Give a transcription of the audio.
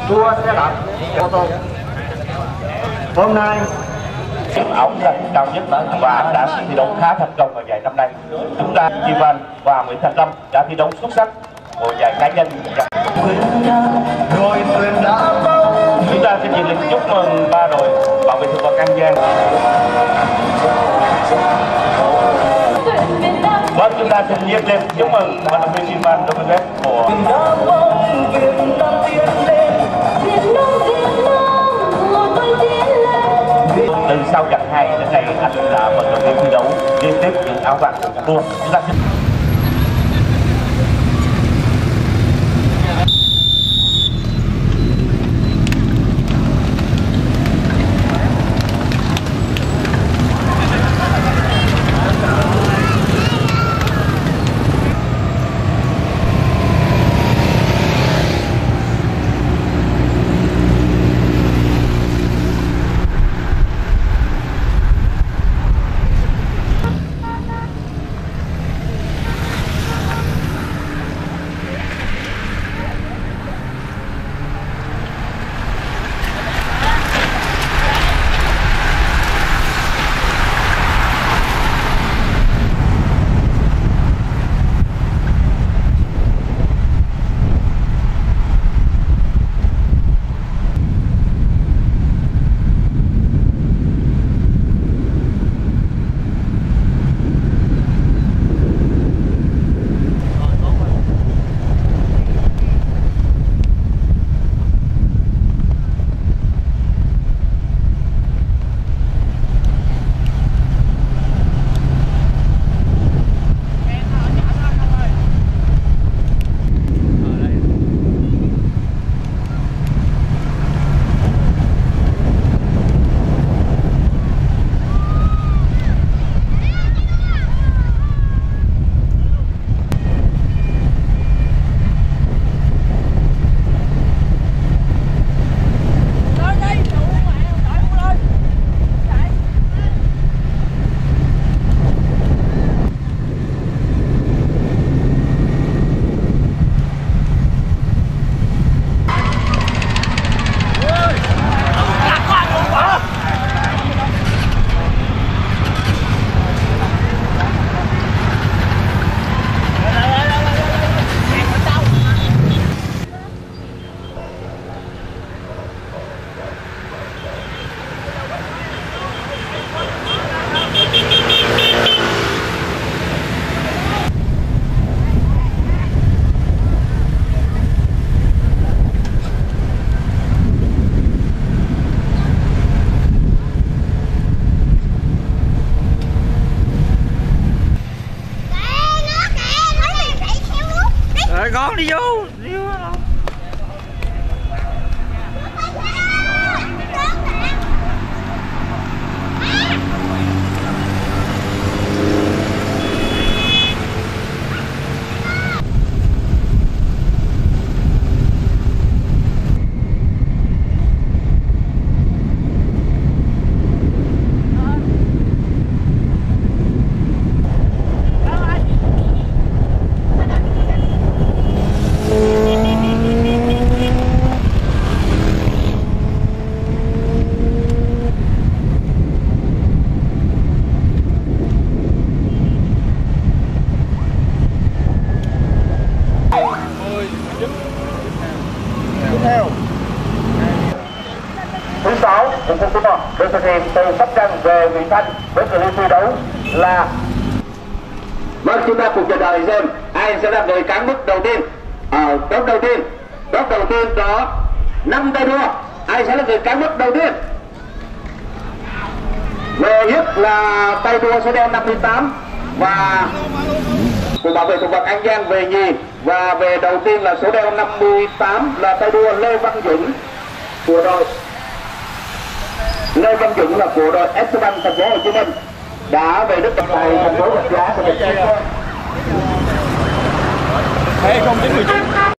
đua xe đạp ô tô. Hôm nay ổng là cao nhất và đã thi đấu khá thành công ở giải năm nay. Chúng ta Ivan và Nguyễn Thành Lâm đã thi đấu xuất sắc ở giải cá nhân. Chúng ta xin nhiệt liệt chúc mừng ba đội bảo vệ thực vật An Giang. Vâng, chúng ta xin nhiệt liệt chúc mừng vận động viên Ivan WF của từ sau trận 2 đến nay anh là vận động viên thi đấu liên tiếp những áo vàng của cuộc đua. Chúng ta xin con đi vô. Thứ 6, cuộc thi được thực hiện từ Sóc Trăng về Vị Thanh với cự ly thi đấu là. Vâng, chúng ta cùng chờ đợi xem ai sẽ là người cán bức đầu tiên. Top đầu tiên có 5 tay đua. Ai sẽ là người cán bức đầu tiên? Về nhất là tay đua số đen 58 và của bảo vệ thực vật An Giang về nhì, và về đầu tiên là số đen 58 là tay đua Lê Văn Dũng của đội Esteban thành phố Hồ Chí Minh đã về đích tại thành phố Rạch Giá của Việt Nam.